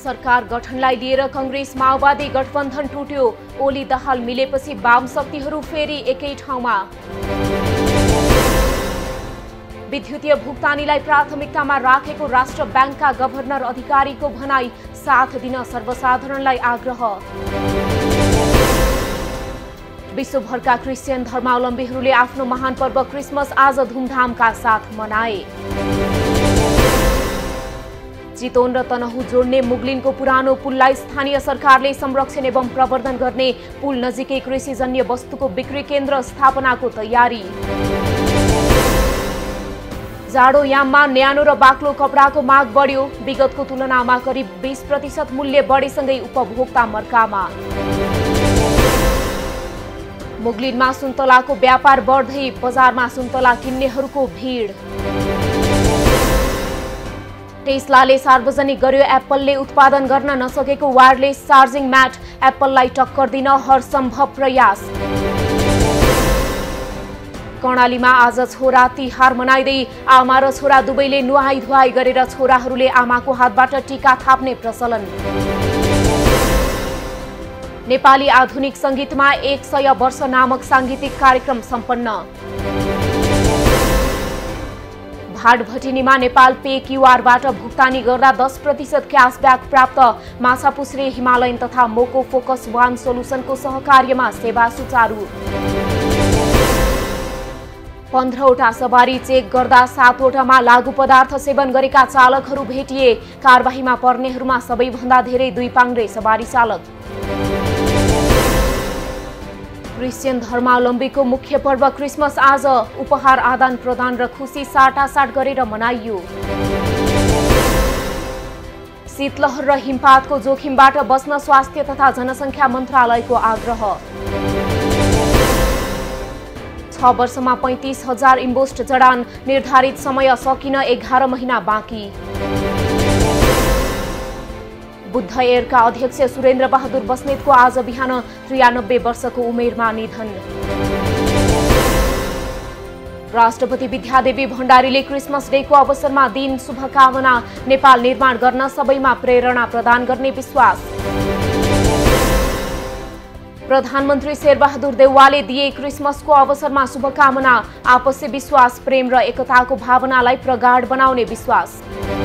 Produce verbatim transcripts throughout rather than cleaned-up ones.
सरकार गठनलाई लिएर कांग्रेस माओवादी गठबन्धन टुट्यो। ओली दाहाल मिलेपछि वाम शक्तिहरू फेरि एकै ठाउँमा। विद्युतीय भुक्तानीलाई प्राथमिकतामा राखेको राष्ट्र ब्याङ्कका गभर्नर अधिकारीको भनाई, साथ दिन सर्वसाधारणलाई आग्रह। विश्वभरका क्रिस्चियन धर्मावलम्बीहरूले आफ्नो महान पर्व क्रिसमस आज धुमधामका साथ मनाए। चितवन र तनहु जोड्ने मुगलिनको पुरानो पुललाई स्थानीय सरकारले संरक्षण एवं प्रवर्धन गर्ने, पुल नजिकै कृषिजन्य वस्तुको बिक्री केन्द्र स्थापनाको तयारी। जाडो याममा न्यानो र बाक्लो कपडाको माग बढ्यो। विगतको तुलनामा करिब बीस प्रतिशत मूल्य बढेसँगै उपभोक्ता मर्कामा। मुगलिनमा सुन्तलाको व्यापार बढ्दै, बजारमा सुन्तला किन्नेहरूको भिड। टेस्लाले सार्वजनिक गर्यो एप्पलले उत्पादन गर्न नसकेको वायरलेस चार्जिङ म्याट, एप्पललाई टक्कर दिन हरसम्भव प्रयास। कर्णालीमा आज छोरा तिहार मनाइँदै आमा र छोरा दुवैले नुहाई धुवाई गरेर छोराहरूले आमाको हातबाट टीका थाप्ने प्रचलन। नेपाली आधुनिक संगीतमा एक सय वर्ष नामक सांगीतिक कार्यक्रम सम्पन्न। भाटभटिनीमा नेपाल पे क्यूआरबाट भुक्तानी गर्दा दस प्रतिशत क्यासब्याक प्राप्त। माछापुछ्रे हिमालयन तथा मोको फोकस वान सोलुसनको सहकार्यमा सेवा सुचारू। पन्ध्रवटा सवारी चेक गर्दा सातवटामा लागू पदार्थ सेवन गरेका चालकहरू भेटिए। कारबाहीमा पर्नेहरूमा सबैभन्दा धेरै दुई पाङ्ग्रे सवारी चालक। क्रिस्चियन धर्मावलम्बीको मुख्य पर्व क्रिसमस आज, उपहार आदान प्रदान र खुसी साटासाट गरेर मनाइयो। शीतलहर र हिमपातको जोखिमबाट बच्न स्वास्थ्य तथा जनसङ्ख्या मन्त्रालयको आग्रह। छ वर्षमा पैंतीस हजार इम्बोस्ट जडान, निर्धारित समय सकिन एघार महिना बाँकी। बुद्ध एयरका अध्यक्ष सुरेन्द्र बहादुर बस्नेतको आज बिहान त्रियानब्बे वर्षको उमेरमा निधन। राष्ट्रपति विद्यादेवी भण्डारीले क्रिसमस डेको अवसरमा दिन शुभकामना, नेपाल निर्माण गर्न सबैमा प्रेरणा प्रदान गर्ने विश्वास। प्रधानमन्त्री शेरबहादुर देउवाले दिए क्रिसमसको अवसरमा शुभकामना, आपसी विश्वास, प्रेम र एकताको भावनालाई प्रगाढ बनाउने विश्वास।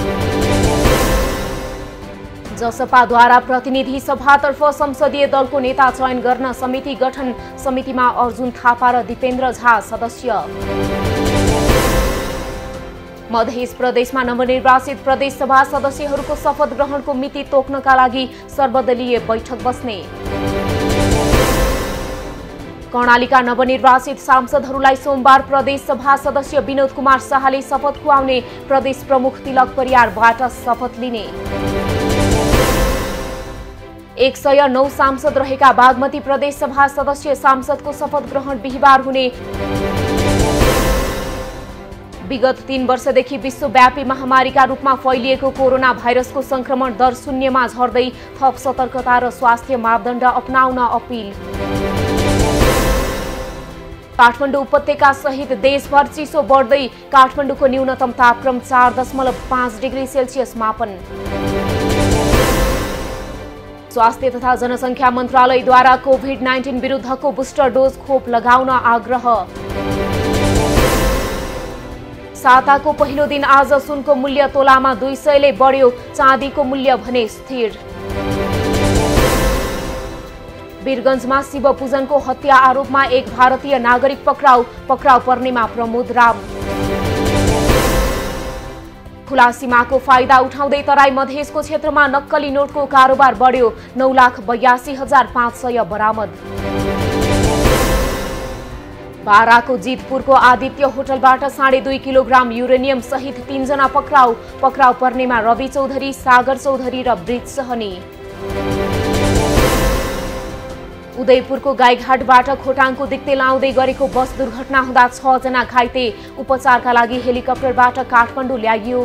जसपाद्वारा प्रतिनिधि सभातर्फ संसदीय दलको नेता चयन गर्न समिति गठन, समितिमा अर्जुन थापा र दिपेन्द्र झा सदस्य। मध्य प्रदेशमा नवनिर्वाचित प्रदेश सभा सदस्यहरूको शपथ ग्रहणको मिति तोक्नका लागि सर्वदलीय बैठक बस्ने। कर्णालीका नवनिर्वाचित सांसदहरूलाई सोमबार प्रदेश सभा सदस्य विनोद कुमार शाहले शपथ खुवाउने, प्रदेश प्रमुख तिलक परियारबाट शपथ लिने। एक सय नौ सांसद रहेका बागमती प्रदेश सभा सदस्य सांसदको शपथ ग्रहण बिहिबार हुने। विगत तीन वर्षदेखि विश्वव्यापी महामारीका रूपमा फैलिएको कोरोना भाइरसको संक्रमण दर शून्यमा झर्दै, थप सतर्कता र स्वास्थ्य मापदण्ड अपनाउन अपिल। काठमाडौँ उपत्यका सहित देशभर चिसो बढ्दै, काठमाडौँको न्यूनतम तापक्रम चार दशमलव पाँच डिग्री सेल्सियस मापन। स्वास्थ्य तथा जनसङ्ख्या मन्त्रालयद्वारा कोभिड नाइन्टिन विरुद्धको बुस्टर डोज खोप लगाउन आग्रह। साताको पहिलो दिन आज सुनको मूल्य तोलामा दुई सयले बढ्यो, चाँदीको मूल्य भने स्थिर। वीरगञ्जमा शिव पूजनको हत्या आरोपमा एक भारतीय नागरिक पक्राउ, पक्राउ पर्नेमा प्रमोद राम। खुला सीमाको फाइदा उठाउँदै तराई मधेसको क्षेत्रमा नक्कली नोटको कारोबार बढ्यो, नौ लाख बयासी हजार पाँच सय बरामद। बाराको जितपुरको आदित्य होटलबाट साढे दुई किलोग्राम युरेनियम सहित तीनजना पक्राउ, पक्राउ पर्नेमा रवि चौधरी, सागर चौधरी र ब्रिज सहनी। उदयपुरको गाईघाटबाट खोटाङको दिक्ते लाउँदै गरेको बस दुर्घटना हुँदा छ जना घाइते, उपचारका लागि हेलिकप्टरबाट काठमाडौँ ल्याइयो।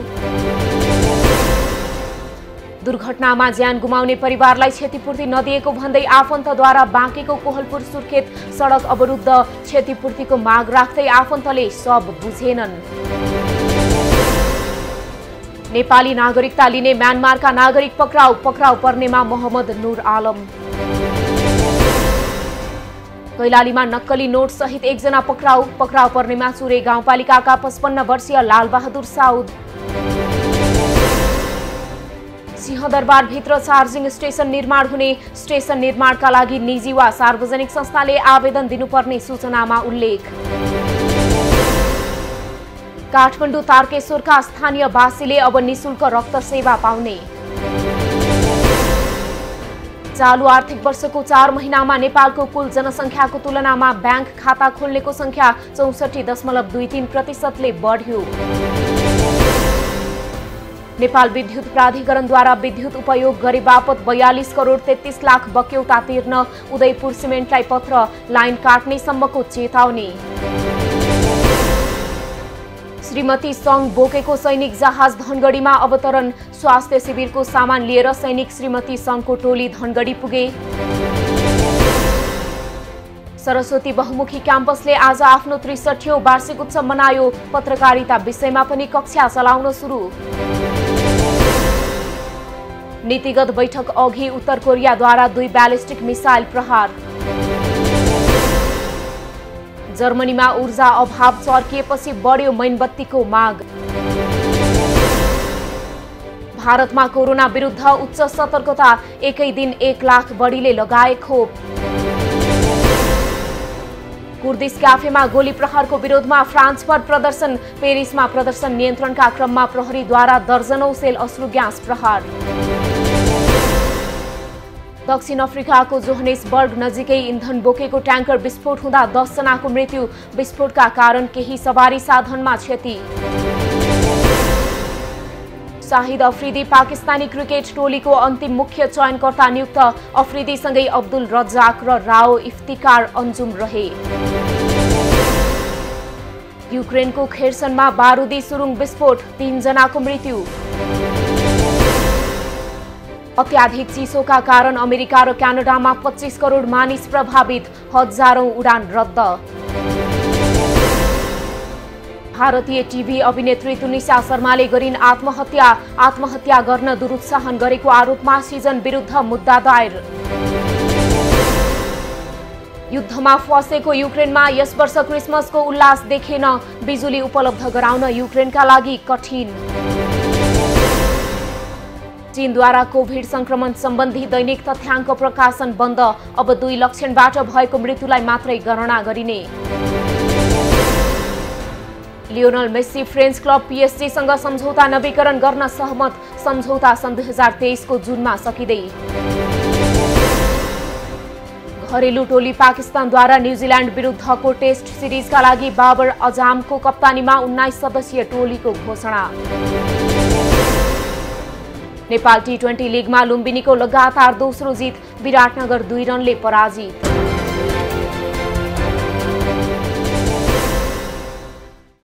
दुर्घटनामा ज्यान गुमाउने परिवारलाई क्षतिपूर्ति नदिएको भन्दै आफन्तद्वारा बाँकेको कोहलपुर सुर्खेत सडक अवरुद्ध, क्षतिपूर्तिको माग राख्दै आफन्तले सब बुझेनन्। नेपाली नागरिकता लिने म्यानमारका नागरिक पक्राउ पक्राउ पर्नेमा मोहम्मद नूर आलम। कैलालीमा नक्कली नोट सहित एकजना पक्राउ पक्राउ पर्नेमा चुरे गाउँपालिकाका पचपन्न वर्षीय लालबहादुर साउद। सिंहदरबार भित्र चार्जिङ स्टेशन निर्माण हुने, स्टेशन निर्माणका लागि निजी वा सार्वजनिक संस्थाले आवेदन दिनुपर्ने सूचनामा उल्लेख। काठमाडौँ तारकेश्वरका स्थानीय वासीले अब निशुल्क रक्त सेवा पाउने। चालु आर्थिक वर्षको चार महिनामा नेपालको कुल जनसङ्ख्याको तुलनामा ब्याङ्क खाता खोल्नेको संख्या चौसठी दशमलव दुई तीन प्रतिशतले बढ्यो। नेपाल विद्युत प्राधिकरणद्वारा विद्युत उपयोग गरे बापत बयालिस करोड तेत्तीस लाख बक्यौता तिर्न उदयपुर सिमेन्टलाई पत्र, लाइन काट्ने सम्मको चेतावनी। श्रीमती सङ्घ बोकेको सैनिक जहाज धनगढीमा अवतरण, स्वास्थ्य शिविरको सामान लिएर सैनिक श्रीमती सङ्घको टोली धनगढी पुगे। सरस्वती बहुमुखी क्याम्पसले आज आफ्नो त्रिसठीऔं वार्षिक उत्सव मनायो, पत्रकारिता विषयमा पनि कक्षा चलाउन सुरु। नीतिगत बैठक अघि उत्तर कोरियाद्वारा दुई ब्यालिस्टिक मिसाइल प्रहार। जर्मनीमा ऊर्जा अभाव चर्किएपछि बढ्यो मैनबत्तीको माग। भारतमा कोरोना विरुद्ध उच्च सतर्कता, एकै दिन एक लाख बढीले लगाए खोप। कुर्दिस क्याफेमा गोली प्रहारको विरोधमा फ्रान्सभर प्रदर्शन, पेरिसमा प्रदर्शन नियन्त्रणका क्रममा प्रहरीद्वारा दर्जनौं सेल अश्रु ग्यास प्रहार। दक्षिण अफ्रिकाको जोहानेसबर्ग नजिकै इन्धन बोकेको ट्याङ्कर विस्फोट हुँदा दस जनाको मृत्यु, विस्फोटका कारण केही सवारी साधनमा क्षति। शाहिद अफ्रिदी पाकिस्तानी क्रिकेट टोलीको अन्तिम मुख्य चयनकर्ता नियुक्त, अफ्रिदीसँगै अब्दुल रज्जाक र राओ इफ्तिकार अन्जुम रहे। युक्रेनको खेर्सनमा बारुदी सुरुङ विस्फोट, तीन जनाको मृत्यु। अत्याधिक चिसोका कारण अमेरिका र क्यानाडामा पच्चीस करोड मानिस प्रभावित, हजारौं उडान रद्द। भारतीय टिभी अभिनेत्री तुनिसा शर्माले गरिन् आत्महत्या, आत्महत्या गर्न दुरुत्साहन गरेको आरोपमा सिजन विरुद्ध मुद्दा दायर। युद्धमा फँसेको युक्रेनमा यस वर्ष क्रिसमसको उल्लास देखेन, बिजुली उपलब्ध गराउन युक्रेनका लागि कठिन। चीनद्वारा कोभिड संक्रमण सम्बन्धी दैनिक तथ्याङ्क प्रकाशन बन्द, अब दुई लक्षणबाट भएको मृत्युलाई मात्रै गणना गरिने। लियोनल मेस्सी फ्रेन्च क्लब पीएसजीसँग सम्झौता नवीकरण गर्न सहमत, सम्झौता सन् दुई हजार तेइसको जुनमा सकिँदै। घरेलु टोली पाकिस्तानद्वारा न्युजिल्यान्ड विरुद्धको टेस्ट सिरिजका लागि बाबर अजामको कप्तानीमा उन्नाइस सदस्यीय टोलीको घोषणा। नेपाल टी ट्वेन्टी लिगमा लुम्बिनीको लगातार दोस्रो जित, विराटनगर दुई रनले पराजित।